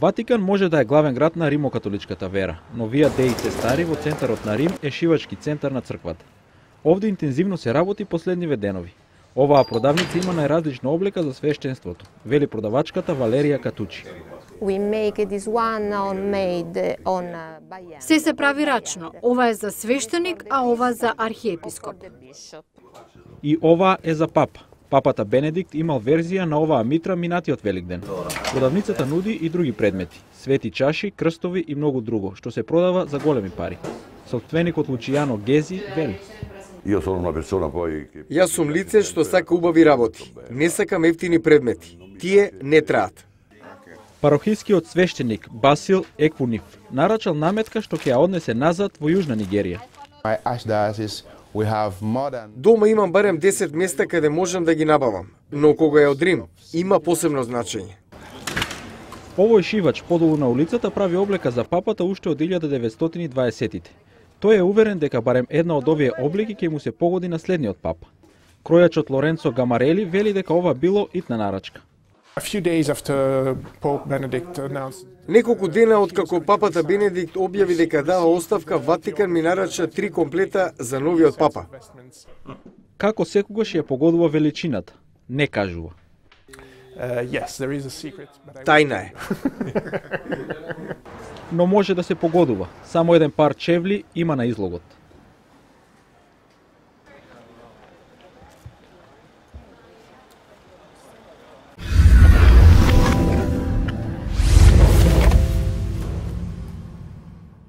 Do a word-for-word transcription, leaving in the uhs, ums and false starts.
Ватикан може да е главен град на римокатоличката вера, но Вија Деи Цестари во центарот на Рим е шивачки центар на црквата. Овде интензивно се работи последниве денови. Оваа продавница има најразлична облека за свештенството, вели продавачката Валерија Катучи. Се се прави рачно. Ова е за свештеник, а ова за архиепископ. И ова е за папа. Папата Бенедикт имал верзија на оваа митра минатиот Великден. Продавницата нуди и други предмети, свети чаши, крстови и многу друго, што се продава за големи пари. Собственикот Лучијано Гези вели: Јас сум лице што сака убави работи. Не сакам ефтини предмети. Тие не траат. Парохискиот свештеник Басил Екуниф нарачал наметка што ќе ја однесе назад во Јужна Нигерија. Дома имам барем десет места каде можам да ги набавам, но кога е од Рим, има посебно значење. Овој шивач подолу на улицата прави облека за папата уште од илјада деветстотини и дваесеттите. Тој е уверен дека барем една од овие облики ќе му се погоди на следниот папа. Кројачот Лоренцо Гамарели вели дека ова било итна нарачка. Неколку дена откако папата Бенедикт објави дека дава оставка, Ватикан ми нарача три комплета за новиот папа. Како секогаш ја погодува величината, не кажува. Тајна е. Но може да се погодува. Само еден пар чевли има на излогот.